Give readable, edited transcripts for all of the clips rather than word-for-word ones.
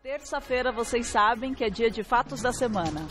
Terça-feira, vocês sabem que é dia de fatos da semana.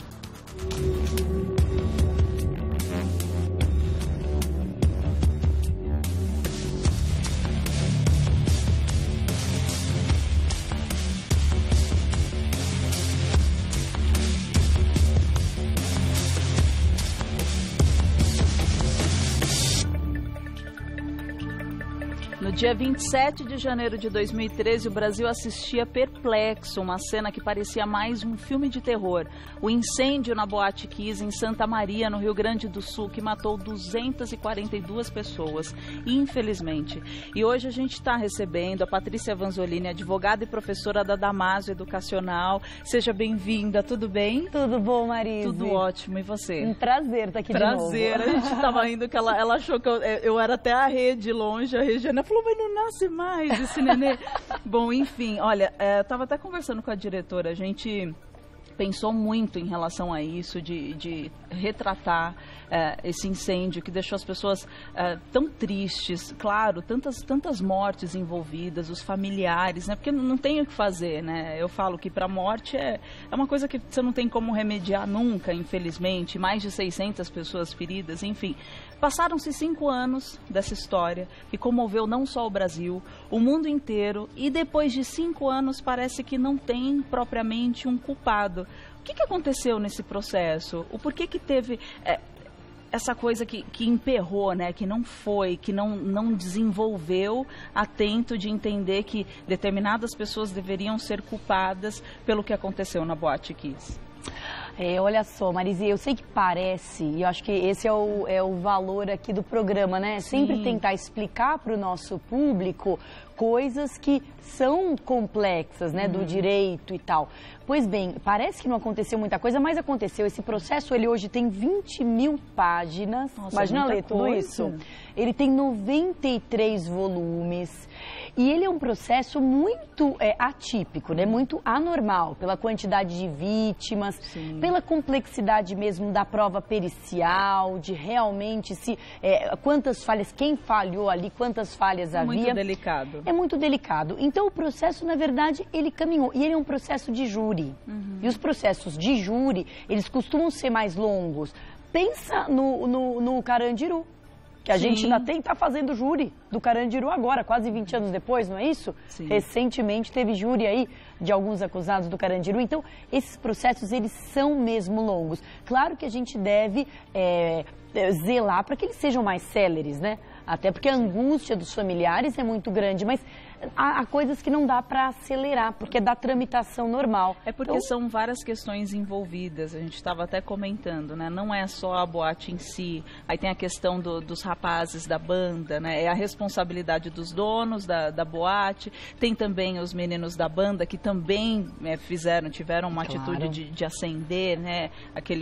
No dia 27 de janeiro de 2013, o Brasil assistia perplexo uma cena que parecia mais um filme de terror. O incêndio na Boate Kiss em Santa Maria, no Rio Grande do Sul, que matou 242 pessoas, infelizmente. E hoje a gente está recebendo a Patrícia Vanzolini, advogada e professora da Damásio Educacional. Seja bem-vinda, tudo bem? Tudo bom, Marise? Tudo ótimo, e você? Um prazer estar aqui de novo. Prazer, a gente estava rindo que ela achou que eu era até a rede longe, a Regiana falou, mas não nasce mais esse nenê. Bom, enfim, olha, eu estava até conversando com a diretora, a gente pensou muito em relação a isso, de retratar esse incêndio que deixou as pessoas tão tristes, claro, tantas mortes envolvidas, os familiares, né? Porque não tem o que fazer, né? Eu falo que para a morte é uma coisa que você não tem como remediar nunca, infelizmente, mais de 600 pessoas feridas, enfim. Passaram-se 5 anos dessa história que comoveu não só o Brasil, o mundo inteiro, e depois de 5 anos parece que não tem propriamente um culpado. O que aconteceu nesse processo? O porquê que teve essa coisa que emperrou, né? Que não foi, que não desenvolveu a tento de entender que determinadas pessoas deveriam ser culpadas pelo que aconteceu na Boate Kiss? Olha só, Marise, eu sei que parece, e eu acho que esse é o valor aqui do programa, né? Sim. Sempre tentar explicar para o nosso público coisas que são complexas, né? Do direito e tal. Pois bem, parece que não aconteceu muita coisa, mas aconteceu. Esse processo, ele hoje tem 20 mil páginas. Nossa, imagina ler tudo coisa. isso. Ele tem 93 volumes. E ele é um processo muito atípico, né? Muito anormal, pela quantidade de vítimas, Sim. pela complexidade mesmo da prova pericial, de realmente quantas falhas, quem falhou ali, quantas falhas havia. Muito delicado. É muito delicado. Então o processo, na verdade, ele caminhou. E ele é um processo de júri. E os processos de júri, eles costumam ser mais longos. Pensa no Carandiru. Que a gente ainda está fazendo júri do Carandiru agora, quase 20 anos depois, não é isso? Sim. Recentemente teve júri aí de alguns acusados do Carandiru. Então, esses processos, eles são mesmo longos. Claro que a gente deve zelar para que eles sejam mais céleres, né? Até porque a angústia dos familiares é muito grande, mas há coisas que não dá para acelerar, porque é da tramitação normal. É porque então, são várias questões envolvidas, a gente estava até comentando, né? Não é só a boate em si, aí tem a questão dos rapazes da banda, né? É a responsabilidade dos donos da boate, tem também os meninos da banda que também tiveram uma atitude de acender, né?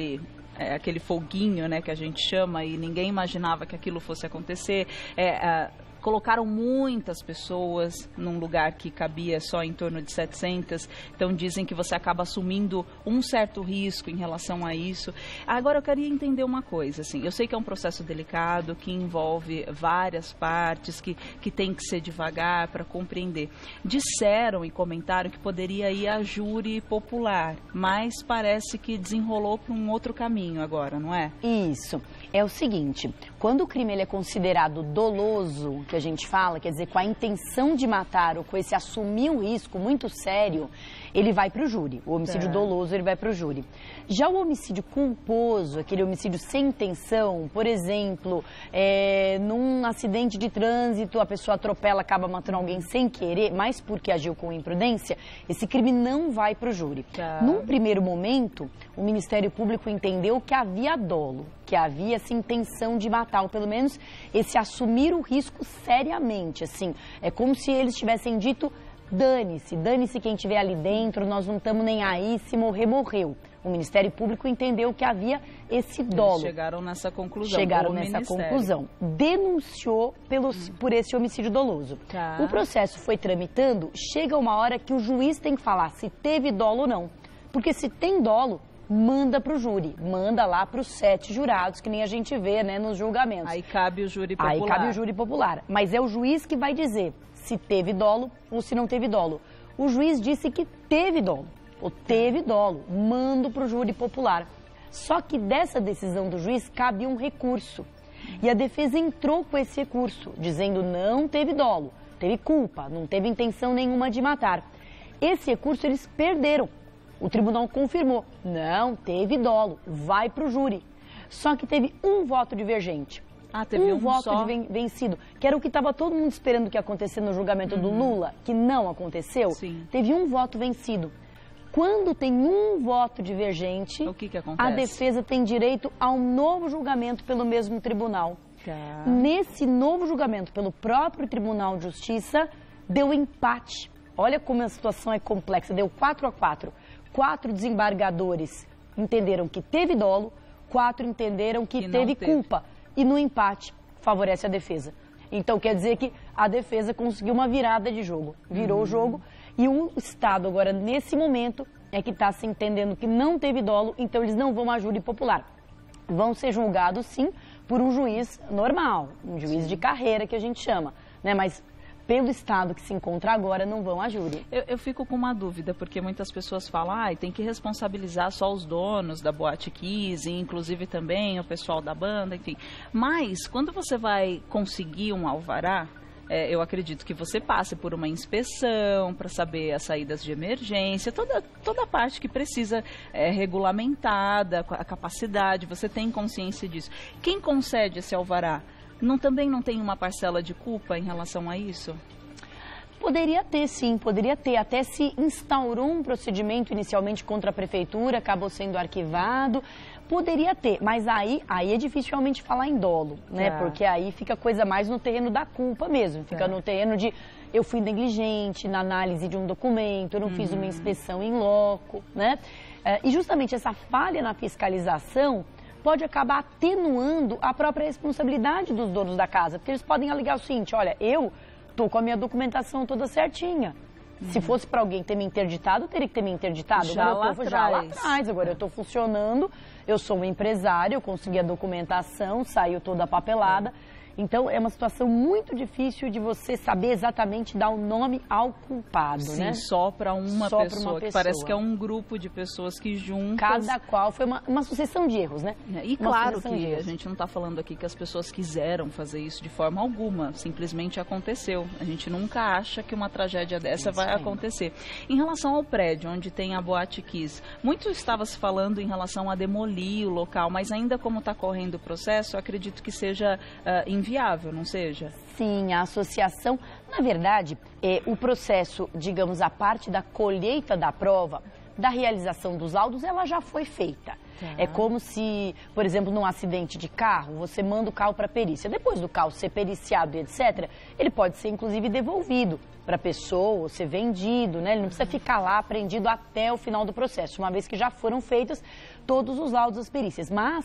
Aquele foguinho, né, que a gente chama, e ninguém imaginava que aquilo fosse acontecer. Colocaram muitas pessoas num lugar que cabia só em torno de 700, então dizem que você acaba assumindo um certo risco em relação a isso. Agora eu queria entender uma coisa, assim, eu sei que é um processo delicado, que envolve várias partes, que tem que ser devagar para compreender. Disseram e comentaram que poderia ir a júri popular, mas parece que desenrolou para um outro caminho agora, não é? Isso. É o seguinte, quando o crime ele é considerado doloso, que a gente fala, quer dizer, com a intenção de matar ou com esse assumir um risco muito sério, ele vai para o júri. O homicídio doloso, ele vai para o júri. Já o homicídio culposo, aquele homicídio sem intenção, por exemplo, num acidente de trânsito, a pessoa atropela, acaba matando alguém sem querer, mas porque agiu com imprudência, esse crime não vai para o júri. Num primeiro momento, o Ministério Público entendeu que havia dolo, que havia essa intenção de matar, ou pelo menos esse assumir o risco seriamente, assim. É como se eles tivessem dito, dane-se quem estiver ali dentro, nós não estamos nem aí, se morrer, morreu. O Ministério Público entendeu que havia esse dolo. Eles chegaram nessa conclusão. Chegaram nessa conclusão. Denunciou por esse homicídio doloso. O processo foi tramitando, chega uma hora que o juiz tem que falar se teve dolo ou não. Porque se tem dolo, manda para o júri, manda lá para os 7 jurados, que nem a gente vê, né, nos julgamentos. Aí cabe o júri popular. Aí cabe o júri popular, mas é o juiz que vai dizer se teve dolo ou se não teve dolo. O juiz disse que teve dolo, ou teve dolo, mando para o júri popular. Só que dessa decisão do juiz cabe um recurso. E a defesa entrou com esse recurso, dizendo não teve dolo, teve culpa, não teve intenção nenhuma de matar. Esse recurso eles perderam. O tribunal confirmou, não teve dolo, vai para o júri. Só que teve um voto divergente. Teve um voto só? vencido, que era o que estava todo mundo esperando que ia acontecer no julgamento do Lula, que não aconteceu. Sim. Teve um voto vencido. Quando tem um voto divergente, O que acontece? a defesa tem direito a um novo julgamento pelo mesmo tribunal. Tá. Nesse novo julgamento pelo próprio Tribunal de Justiça, deu empate. Olha como a situação é complexa, deu 4-4. 4 desembargadores entenderam que teve dolo, 4 entenderam que teve culpa. E no empate, favorece a defesa. Então, quer dizer que a defesa conseguiu uma virada de jogo. Virou o jogo e o Estado, agora, nesse momento, é que está se entendendo que não teve dolo, então eles não vão a júri popular. Vão ser julgados, sim, por um juiz normal, um juiz de carreira, que a gente chama, né? Mas pelo Estado que se encontra agora, não vão a júri. Eu fico com uma dúvida, porque muitas pessoas falam, tem que responsabilizar só os donos da Boate Kiss, e inclusive também o pessoal da banda, enfim. Mas, quando você vai conseguir um alvará, eu acredito que você passe por uma inspeção para saber as saídas de emergência, toda a parte que precisa regulamentada, a capacidade, você tem consciência disso. Quem concede esse alvará? Também não tem uma parcela de culpa em relação a isso? Poderia ter, sim, poderia ter. Até se instaurou um procedimento inicialmente contra a prefeitura, acabou sendo arquivado. Poderia ter, mas aí é difícil realmente falar em dolo, né? Porque aí fica coisa mais no terreno da culpa mesmo. Fica no terreno de eu fui negligente na análise de um documento, eu não fiz uma inspeção em loco, né? E justamente essa falha na fiscalização pode acabar atenuando a própria responsabilidade dos donos da casa. Porque eles podem alegar o seguinte, olha, eu estou com a minha documentação toda certinha. Se fosse para alguém ter me interditado, eu teria que ter me interditado. Já lá atrás. Agora eu estou funcionando, eu sou um empresário, eu consegui a documentação, saiu toda a papelada. Então, é uma situação muito difícil de você saber exatamente dar o nome ao culpado, né? Sim, só para uma pessoa, que parece que é um grupo de pessoas que juntas... Cada qual foi uma sucessão de erros, né? E claro que a gente não está falando aqui que as pessoas quiseram fazer isso de forma alguma, simplesmente aconteceu. A gente nunca acha que uma tragédia dessa vai acontecer. Em relação ao prédio onde tem a Boate Kiss, muito estava se falando em relação a demolir o local, mas ainda como está correndo o processo, eu acredito que seja inviável, não seja? Sim, a associação, na verdade, o processo, digamos, a parte da colheita da prova, da realização dos laudos, ela já foi feita. É como se, por exemplo, num acidente de carro, você manda o carro para perícia. Depois do carro ser periciado e etc., ele pode ser, inclusive, devolvido para a pessoa, ou ser vendido, né? Ele não precisa ficar lá apreendido até o final do processo, uma vez que já foram feitos todos os laudos das perícias. Mas,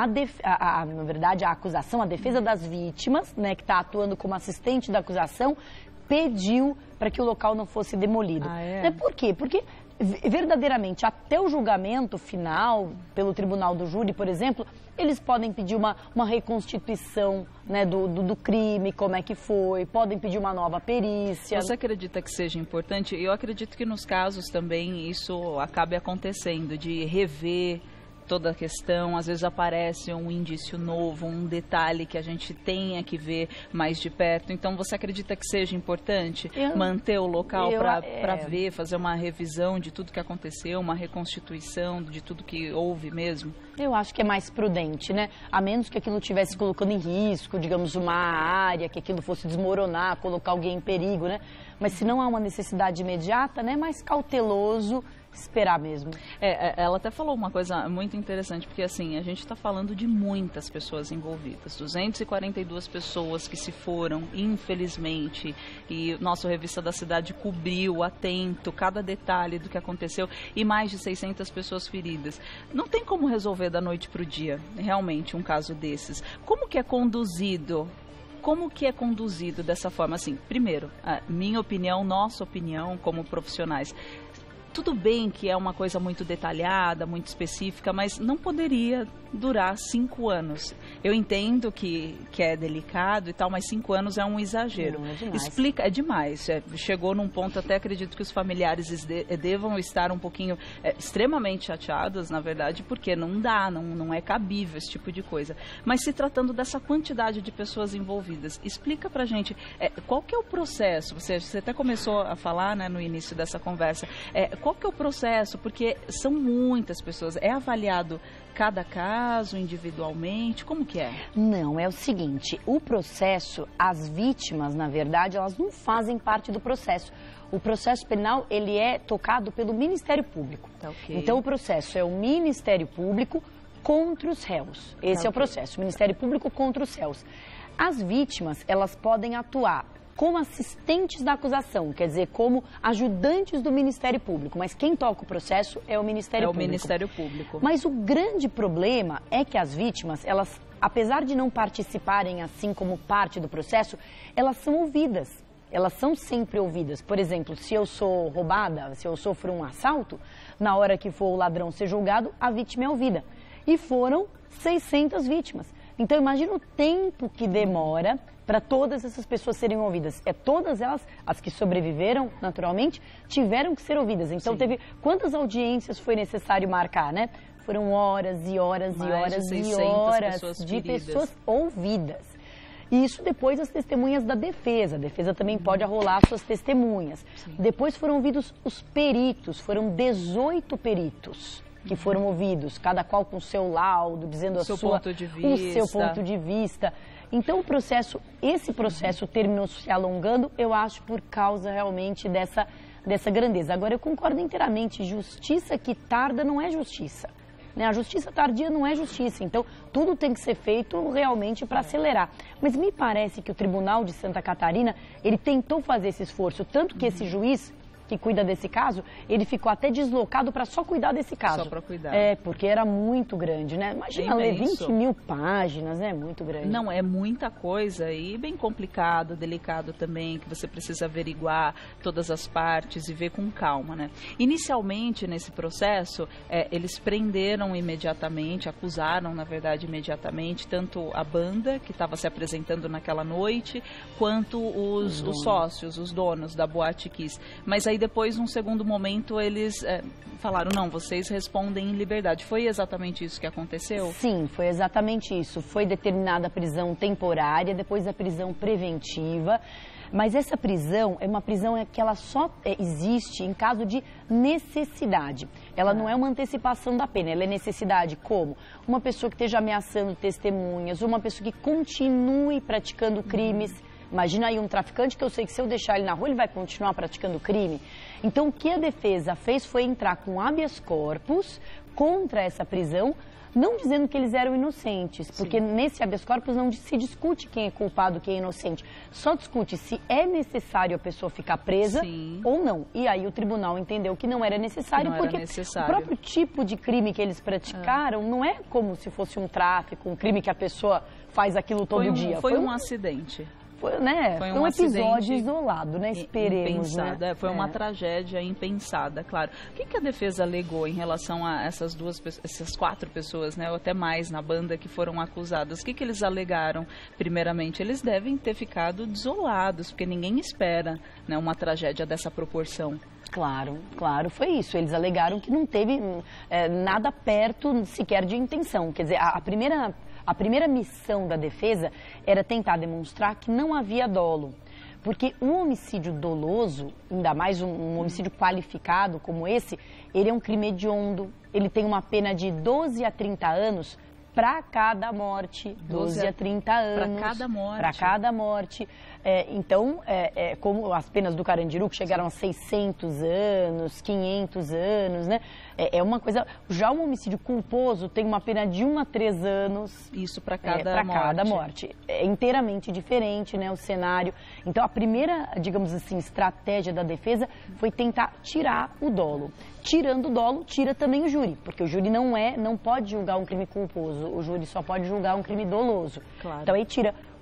na verdade, a acusação, a defesa das vítimas, né, que está atuando como assistente da acusação, pediu para que o local não fosse demolido. Por quê? Porque verdadeiramente, até o julgamento final, pelo tribunal do júri, por exemplo, eles podem pedir uma reconstituição, né, do crime, como é que foi, podem pedir uma nova perícia. Você acredita que seja importante? Eu acredito que nos casos também isso acabe acontecendo, de rever toda a questão, às vezes aparece um indício novo, um detalhe que a gente tenha que ver mais de perto. Então, você acredita que seja importante manter o local para ver, fazer uma revisão de tudo que aconteceu, uma reconstituição de tudo que houve mesmo? Eu acho que é mais prudente, né? A menos que aquilo estivesse colocando em risco, digamos, uma área, que aquilo fosse desmoronar, colocar alguém em perigo, né? Mas se não há uma necessidade imediata, né? Mais cauteloso, esperar mesmo. Ela até falou uma coisa muito interessante, porque assim, a gente está falando de muitas pessoas envolvidas, 242 pessoas que se foram, infelizmente, e nossa Revista da Cidade cobriu, atento, cada detalhe do que aconteceu, e mais de 600 pessoas feridas. Não tem como resolver da noite para o dia, realmente, um caso desses. Como que é conduzido? Como que é conduzido dessa forma? Assim, primeiro, a minha opinião, nossa opinião como profissionais, tudo bem que é uma coisa muito detalhada, muito específica, mas não poderia durar 5 anos. Eu entendo que é delicado e tal, mas 5 anos é um exagero. Não, é demais. Explica, é demais. Chegou num ponto, até acredito que os familiares devam estar um pouquinho extremamente chateados, na verdade, porque não dá, não é cabível esse tipo de coisa. Mas se tratando dessa quantidade de pessoas envolvidas, explica pra gente qual que é o processo. Você até começou a falar, né, no início dessa conversa. Qual que é o processo? Porque são muitas pessoas. É avaliado cada caso individualmente? Como que é? Não, é o seguinte, o processo, as vítimas, na verdade, elas não fazem parte do processo. O processo penal, ele é tocado pelo Ministério Público. Tá, okay. Então, o processo é o Ministério Público contra os réus. Esse é o processo, o Ministério Público contra os réus. As vítimas, elas podem atuar como assistentes da acusação, quer dizer, como ajudantes do Ministério Público. Mas quem toca o processo é o Ministério Público. É o Ministério Público. Mas o grande problema é que as vítimas, elas, apesar de não participarem assim como parte do processo, elas são ouvidas. Elas são sempre ouvidas. Por exemplo, se eu sou roubada, se eu sofro um assalto, na hora que for o ladrão ser julgado, a vítima é ouvida. E foram 600 vítimas. Então, imagina o tempo que demora para todas essas pessoas serem ouvidas. Todas elas, as que sobreviveram, naturalmente, tiveram que ser ouvidas. Então, Sim. Quantas audiências foi necessário marcar, né? Foram horas e horas e horas e horas de pessoas ouvidas. E isso depois as testemunhas da defesa. A defesa também pode arrolar suas testemunhas. Sim. Depois foram ouvidos os peritos, foram 18 peritos que foram ouvidos, cada qual com o seu laudo, dizendo o seu ponto de vista. Então, esse processo terminou se alongando, eu acho, por causa realmente dessa grandeza. Agora, eu concordo inteiramente, justiça que tarda não é justiça. Né? A justiça tardia não é justiça, então tudo tem que ser feito realmente para acelerar. Mas me parece que o Tribunal de Santa Catarina, ele tentou fazer esse esforço, tanto que esse juiz que cuida desse caso, ele ficou até deslocado para só cuidar desse caso. Só para cuidar. Porque era muito grande, né? Imagina, ler 20 mil páginas, né? Muito grande. Não, é muita coisa e bem complicado, delicado também, que você precisa averiguar todas as partes e ver com calma, né? Inicialmente, nesse processo, eles prenderam imediatamente, acusaram, na verdade, imediatamente, tanto a banda que estava se apresentando naquela noite, quanto os sócios, os donos da Boate Kiss. Mas aí depois, num segundo momento, eles falaram, não, vocês respondem em liberdade. Foi exatamente isso que aconteceu? Sim, foi exatamente isso. Foi determinada a prisão temporária, depois a prisão preventiva. Mas essa prisão é uma prisão que ela só existe em caso de necessidade. Ela não é uma antecipação da pena, ela é necessidade como? Uma pessoa que esteja ameaçando testemunhas, uma pessoa que continue praticando crimes. Imagina aí um traficante que eu sei que se eu deixar ele na rua, ele vai continuar praticando crime. Então, o que a defesa fez foi entrar com habeas corpus contra essa prisão, não dizendo que eles eram inocentes, porque nesse habeas corpus não se discute quem é culpado, quem é inocente. Só discute se é necessário a pessoa ficar presa ou não. E aí o tribunal entendeu que não era necessário, porque o próprio tipo de crime que eles praticaram não é como se fosse um tráfico, um crime que a pessoa faz aquilo todo dia. Foi um acidente. Foi um episódio isolado, né? Esperemos, impensado, né? Foi uma tragédia impensada, claro. O que a defesa alegou em relação a essas 4 pessoas, né? Ou até mais na banda que foram acusadas? O que eles alegaram? Primeiramente, eles devem ter ficado desolados, porque ninguém espera, né, uma tragédia dessa proporção. Claro, foi isso. Eles alegaram que não teve nada perto sequer de intenção. Quer dizer, a primeira missão da defesa era tentar demonstrar que não havia dolo. Porque um homicídio doloso, ainda mais um homicídio qualificado como esse, ele é um crime hediondo, ele tem uma pena de 12 a 30 anos para cada morte, 12 a 30 anos. Para cada morte. Para cada morte. Então, como as penas do Carandiru, que chegaram a 600 anos, 500 anos, né? É uma coisa... Já o homicídio culposo tem uma pena de 1 a 3 anos. Isso para cada morte. É inteiramente diferente, né? O cenário. Então, a primeira, digamos assim, estratégia da defesa foi tentar tirar o dolo. Tirando o dolo, tira também o júri, porque o júri não pode julgar um crime culposo, o júri só pode julgar um crime doloso. Claro. Então aí tira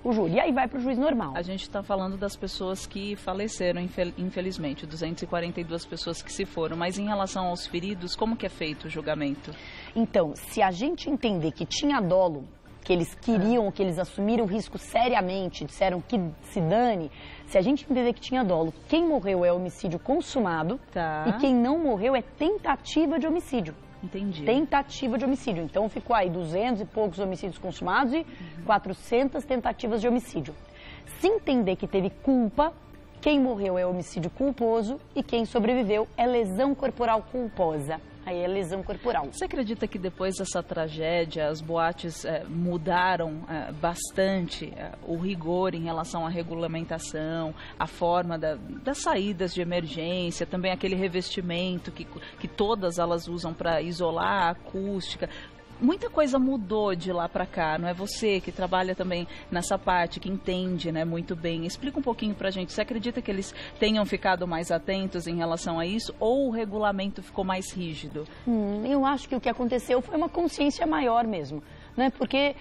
o júri. E aí vai para o juiz normal. A gente está falando das pessoas que faleceram, infelizmente, 242 pessoas que se foram. Mas em relação aos feridos, como que é feito o julgamento? Então, se a gente entender que tinha dolo, que eles queriam, que eles assumiram o risco seriamente, disseram que se dane, se a gente entender que tinha dolo, quem morreu é homicídio consumado e quem não morreu é tentativa de homicídio. Entendi. Tentativa de homicídio. Então ficou aí 200 e poucos homicídios consumados e 400 tentativas de homicídio. Se entender que teve culpa, quem morreu é homicídio culposo e quem sobreviveu é lesão corporal culposa. Aí é lesão corporal. Você acredita que depois dessa tragédia as boates mudaram bastante o rigor em relação à regulamentação, a forma das saídas de emergência, também aquele revestimento que todas elas usam para isolar a acústica? Muita coisa mudou de lá para cá, não é? Você que trabalha também nessa parte, que entende, né, muito bem. Explica um pouquinho para a gente. Você acredita que eles tenham ficado mais atentos em relação a isso ou o regulamento ficou mais rígido? Eu acho que o que aconteceu foi uma consciência maior mesmo. Né? Porque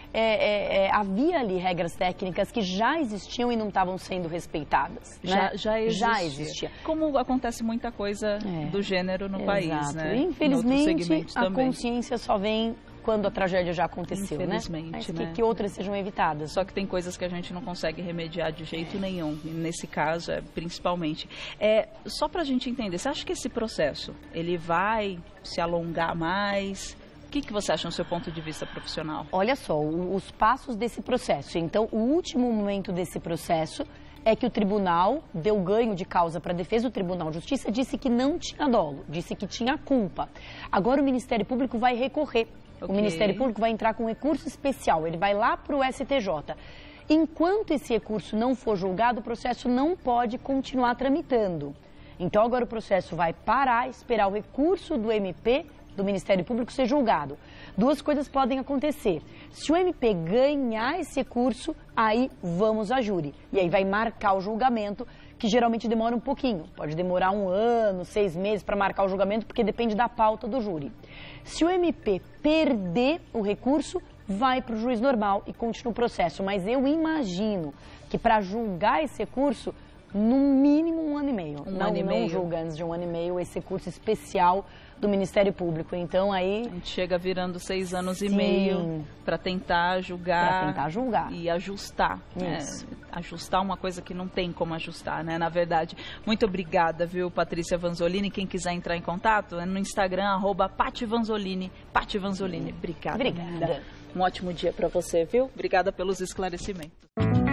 havia ali regras técnicas que já existiam e não estavam sendo respeitadas. Né? Já existia. Como acontece muita coisa do gênero no país, né? Infelizmente, a consciência só vem quando a tragédia já aconteceu, infelizmente, né? Mas né? que outras sejam evitadas. Só que tem coisas que a gente não consegue remediar de jeito nenhum, nesse caso, principalmente. Só para a gente entender, você acha que esse processo, ele vai se alongar mais? O que você acha no seu ponto de vista profissional? Olha só, os passos desse processo. Então, o último momento desse processo é que o tribunal deu ganho de causa para a defesa. O Tribunal de Justiça disse que não tinha dolo, disse que tinha culpa. Agora o Ministério Público vai recorrer. O Ministério Público vai entrar com recurso especial, ele vai lá para o STJ. Enquanto esse recurso não for julgado, o processo não pode continuar tramitando. Então agora o processo vai parar, esperar o recurso do MP, do Ministério Público, ser julgado. Duas coisas podem acontecer. Se o MP ganhar esse recurso, aí vamos a júri. E aí vai marcar o julgamento, que geralmente demora um pouquinho. Pode demorar 1 ano, 6 meses para marcar o julgamento, porque depende da pauta do júri. Se o MP perder o recurso, vai para o juiz normal e continua o processo. Mas eu imagino que para julgar esse recurso, no mínimo 1 ano e meio. Não julga antes de 1 ano e meio esse recurso especial do Ministério Público. Então aí... A gente chega virando 6 anos e meio para tentar julgar. E ajustar. Ajustar uma coisa que não tem como ajustar, né? Na verdade. Muito obrigada, viu, Patrícia Vanzolini. Quem quiser entrar em contato, é no Instagram, @PatiVanzolini. Pati Vanzolini. Obrigada. Obrigada. Um ótimo dia para você, viu? Obrigada pelos esclarecimentos.